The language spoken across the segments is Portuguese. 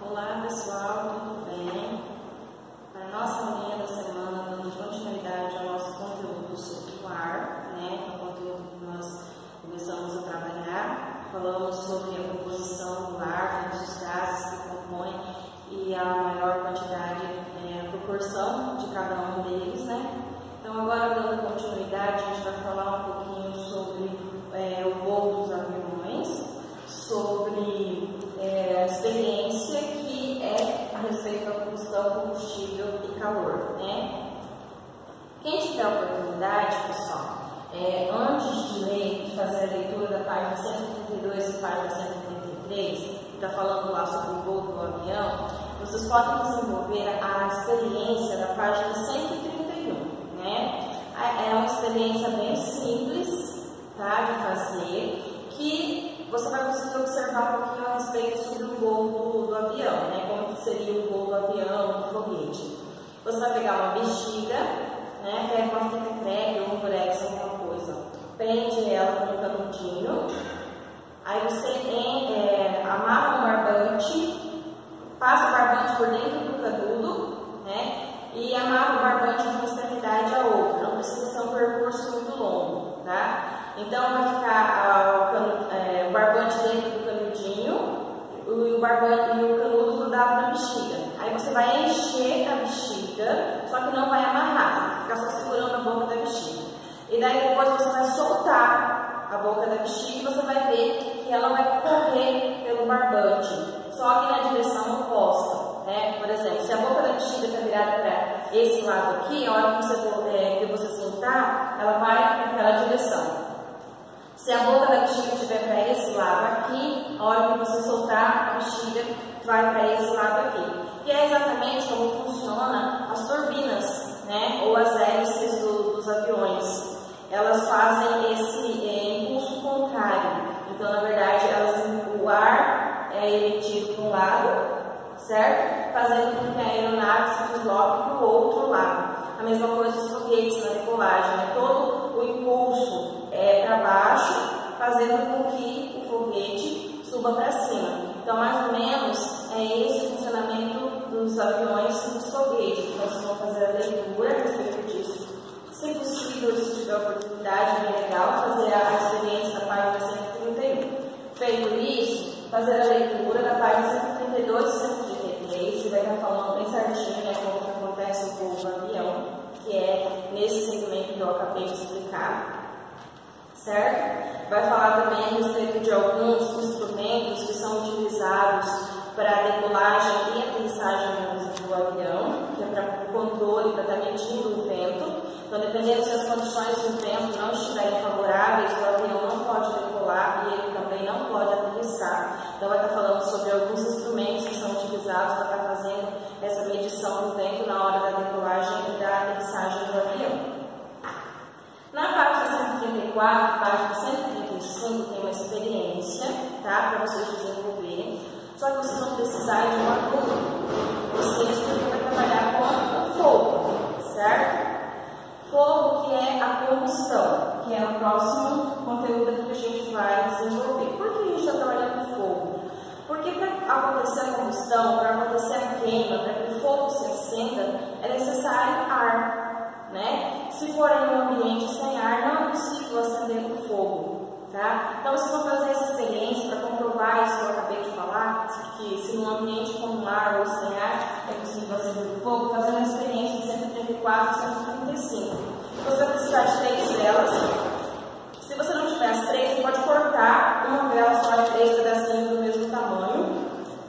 Olá pessoal, tudo bem? Para a nossa aulinha da semana, dando continuidade ao nosso conteúdo sobre o ar, né? O conteúdo que nós começamos a trabalhar, falamos sobre a composição do ar, os gases que compõem e a maior quantidade, a proporção de cada um deles, né? Então agora, dando continuidade, a gente vai falar um pouquinho sobre o voo dos aviões, sobre a experiência que é a respeito da combustão, combustível e calor, né? Quem tiver a oportunidade, pessoal, antes de ler, de fazer a leitura da página 132 e página 133, que está falando lá sobre o voo do avião, vocês podem desenvolver a experiência da página 131, né? É uma experiência bem simples, tá, de fazer, que você vai conseguir observar um pouquinho a respeito sobre o voo do avião, né? Como que seria o voo do avião, do foguete. Você vai pegar uma bexiga, né? Pega uma fita crepe ou um durex, alguma coisa, prende ela com um canudinho, aí você amarra um barbante, passa o barbante por dentro do canudo, né? E amarra o barbante de uma extremidade à outra. Não precisa ser um percurso muito longo, tá? Então vai ficar o barbante dentro do canudinho e o canudo grudado na bexiga. Aí você vai encher a bexiga, só que não vai amarrar, você vai ficar só segurando a boca da bexiga. E daí depois você vai soltar a boca da bexiga e você vai ver que ela vai correr pelo barbante, só que na direção oposta, né? Por exemplo, se a boca da bexiga está virada para esse lado aqui, a hora que você soltar, ela vai naquela direção. Se a boca da bexiga estiver para esse lado aqui, a hora que você soltar, a bexiga vai para esse lado aqui. E é exatamente como funcionam as turbinas, né? Ou as hélices dos aviões. Elas fazem esse impulso contrário. Então, na verdade, o ar é emitido para um lado, certo? Fazendo com que a aeronave se desloque para o outro lado. A mesma coisa os foguetes na decolagem, né? Todo o impulso para baixo, fazendo com que o foguete suba para cima. Então, mais ou menos, é esse o funcionamento dos aviões e dos foguetes. Então, vocês vão fazer a leitura a respeito disso. Se possível, se tiver oportunidade, é bem legal fazer a experiência da página 131. Feito isso, fazer a leitura da página 132 e 133, que vai estar falando bem certinho, né, como que acontece o voo do avião, que é nesse segmento que eu acabei de explicar. Certo? Vai falar também a respeito de alguns instrumentos que são utilizados para a decolagem e aterrissagem do avião, que é para o controle, para estar medindo o vento. Então, dependendo se as condições do vento não estiverem favoráveis, o avião não pode decolar e ele também não pode aterrissar. Então, vai estar falando sobre alguns instrumentos que são utilizados para estar fazendo essa medição do vento na hora da decolagem e da aterrissagem do avião. Na página 134, página 135, tem uma experiência, tá? Para vocês desenvolverem. Só que vocês vão precisar de um apoio. Vocês vão trabalhar com o fogo, certo? Fogo, que é a combustão, que é o próximo conteúdo que a gente vai desenvolver. Por que a gente está trabalhando com fogo? Porque para acontecer a combustão, para acontecer a queima, para que o fogo se acenda, é necessário ar, né? Se for em um ambiente sem ar, não é possível acender o fogo, tá? Então, vocês vão fazer essa experiência para comprovar isso que eu acabei de falar, que se num ambiente com ar ou sem ar é possível acender o fogo, fazendo a experiência de 134 e 135. Você vai precisar de 3 velas. Se você não tiver as 3, você pode cortar uma vela só em 3 pedacinhos do mesmo tamanho,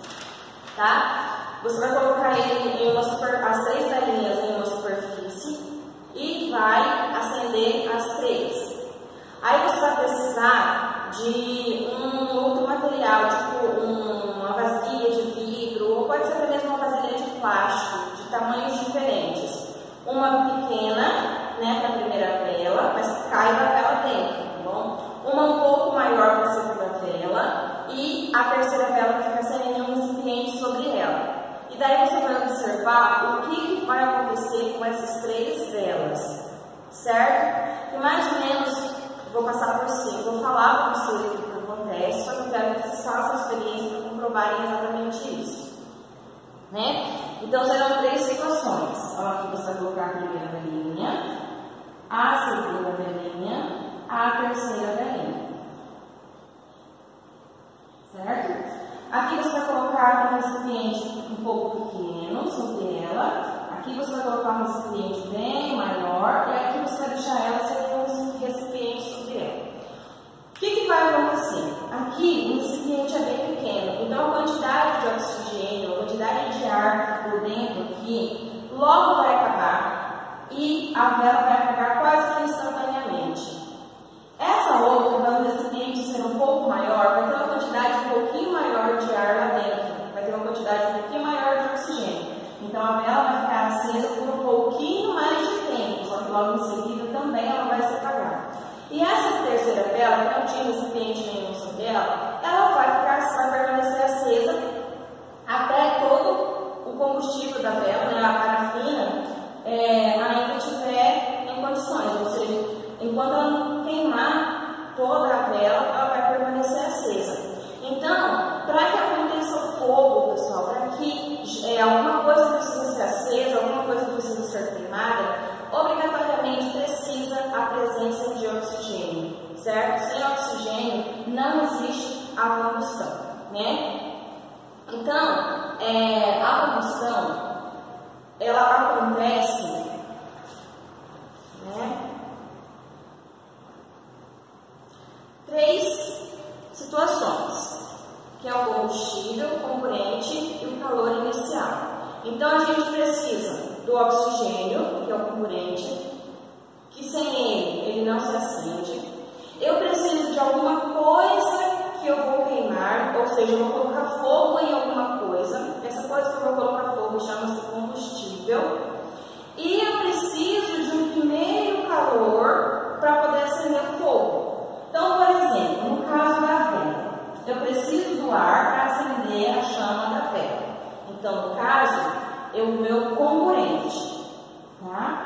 tá? Você vai colocar ele em as 3 velinhas em uma superfície e vai acender as 3. Aí você vai precisar de um outro material, tipo uma vasilha de vidro, ou pode ser até mesmo uma vasilha de plástico, de tamanhos diferentes. Uma pequena, né, para a primeira vela, mas que caiba a vela dentro, tá bom? Uma um pouco maior para a segunda vela e a terceira vela que fica sem nenhum recipiente sobre ela. E daí você vai observar o que vai acontecer com essas 3 velas, certo? E mais ou menos, vou passar por cima, vou falar para vocês o que acontece, só que eu quero que vocês façam a experiência para comprovarem exatamente isso. né? Então serão 3 situações. Ó, aqui você vai colocar a primeira velinha, a segunda velinha, a terceira velinha. Certo? Aqui você vai colocar um recipiente um pouco pequeno sobre ela. Aqui você vai colocar um recipiente bem maior. E aqui você vai deixar ela sem um recipiente sobre ela. O que vai acontecer? Aqui o recipiente é bem pequeno. Então a quantidade de oxigênio, a quantidade de ar por dentro aqui, logo vai acabar. E a vela vai apagar quase que instantaneamente. Essa outra, quando o recipiente ser um pouco maior, vai ter uma quantidade um pouquinho maior de ar lá dentro, vai ter uma quantidade um pouquinho maior de oxigênio. Então a vela vai ficar acesa por um pouquinho mais de tempo, só que logo em seguida também ela vai se apagar. E essa terceira vela, que não tinha recipiente nenhum sobre ela, vai permanecer acesa até todo o combustível da vela, né, a parafina, ainda estiver em condições, ou seja, enquanto ela não queimar toda a vela, ela vai permanecer acesa. Então, para que aconteça o fogo, pessoal, para que alguma coisa precisa ser acesa, alguma coisa precisa ser queimada, obrigatoriamente precisa a presença de oxigênio, certo? Sem oxigênio não existe a combustão, né? Então, a combustão, ela acontece, né? 3 situações, que é o combustível, o comburente e o calor inicial. Então a gente precisa do oxigênio, que é o comburente, que sem ele não se acende. Eu preciso de alguma coisa que eu vou queimar, ou seja, eu vou colocar fogo em alguma coisa. Essa coisa que eu vou colocar fogo chama-se combustível. E eu preciso de um primeiro calor para poder acender o fogo. Então, por exemplo, no caso da vela, eu preciso do ar para acender a chama da vela. Então, no caso, é o meu comburente, tá?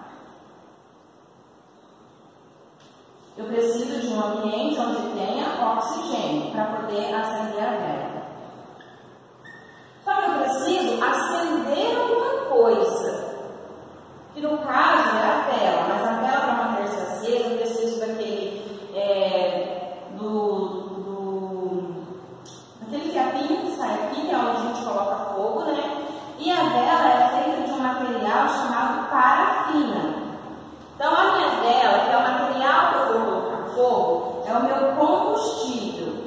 Eu preciso de um ambiente onde tenha oxigênio para poder acender a vela. Só que eu preciso acender alguma coisa, que no caso é a vela, mas a vela para manter-se acesa, eu preciso daquele aquele fiapinho que sai aqui, que é onde a gente coloca fogo, né? E a vela é feita de um material chamado parafina. Então a minha vela, que é o material que eu vou colocar fogo, é o meu combustível.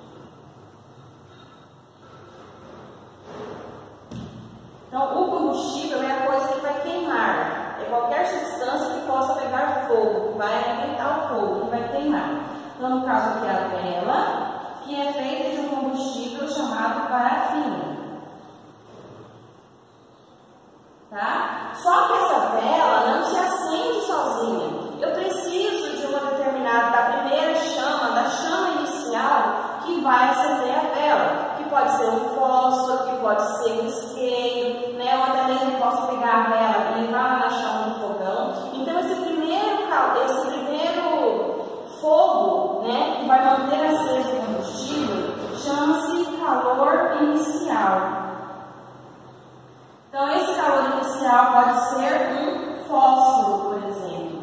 Então o combustível é a coisa que vai queimar. É qualquer substância que possa pegar fogo, que vai alimentar o fogo, que vai queimar. Então, no caso aqui, a vela, que é feita de um combustível chamado parafina. Tá? Só que essa vela não se acende sozinha. Eu preciso de uma determinada, da primeira chama, da chama inicial, que vai acender a vela. Que pode ser um fósforo, que pode ser um isqueiro, né? Ou até mesmo eu posso pegar a vela e levar na chama do fogão. Então, esse primeiro fogo, né, que vai manter aceso o combustível, chama-se calor inicial. Então, esse calor inicial pode ser um fósforo, por exemplo.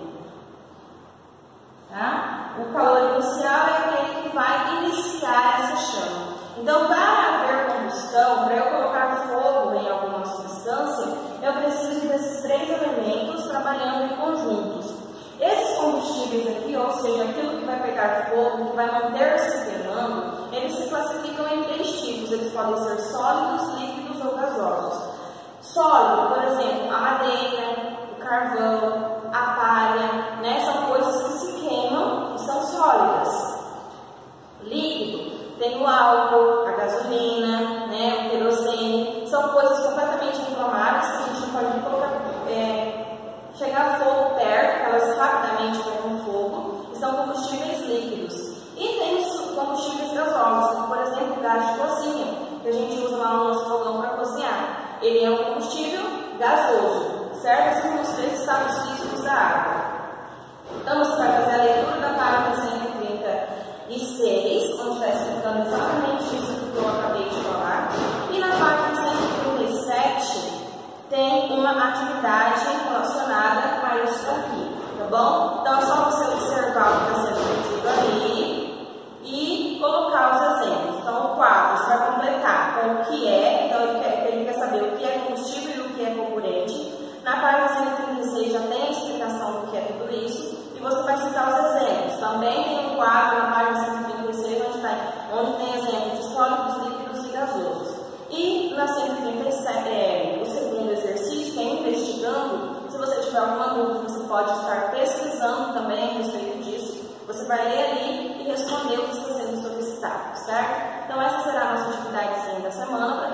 Tá? O calor inicial é aquele que vai iniciar essa chama. Então, para haver combustão, para eu colocar fogo em alguma substância, eu preciso desses 3 elementos trabalhando em conjuntos. Esses combustíveis aqui, ou seja, aquilo que vai pegar fogo, que vai manter-se queimando, eles se classificam em 3 tipos. Eles podem ser sólidos, líquidos ou gasosos. Sólido, por exemplo, a madeira, o carvão, a palha, né? São coisas que se queimam e são sólidas. Líquido, tem o álcool, a gasolina, né? O querosene. São coisas completamente inflamáveis que a gente não pode colocar, chegar a fogo perto, que elas rapidamente pegam fogo, e são combustíveis líquidos. E tem os combustíveis gasosos, como por exemplo o gás de cozinha, que a gente usa lá no nosso fogão para cozinhar. Ele é um combustível gasoso, certo? Esses são os 3 estados físicos da água. Então você vai fazer a leitura da página 136, onde está explicando exatamente isso que eu acabei de falar. E na página 137, Você vai ler ali e responder o que está sendo solicitado, certo? Então essa será a nossa atividade da semana.